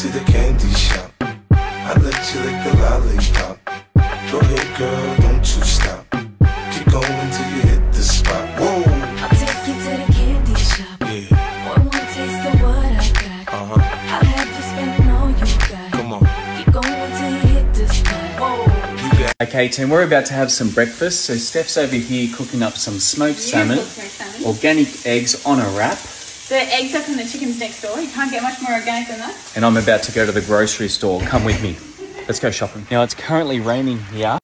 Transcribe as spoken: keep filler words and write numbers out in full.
to the candy shop. I let you lick the lollipop. Go ahead, girl, don't you stop. Keep going till you hit the spot. Whoa. I'll take you to the candy shop. Yeah. One more taste of what I got. Uh-huh. I'll have you spending all you got. Come on. Keep going till you hit the spot. Whoa. You got. Okay, team, we're about to have some breakfast. So Steph's over here cooking up some smoked salmon, smoked salmon. organic eggs on a wrap, The eggs are from the chickens next door. You can't get much more organic than that. and I'm about to go to the grocery store. Come with me. Let's go shopping. Now, it's currently raining here.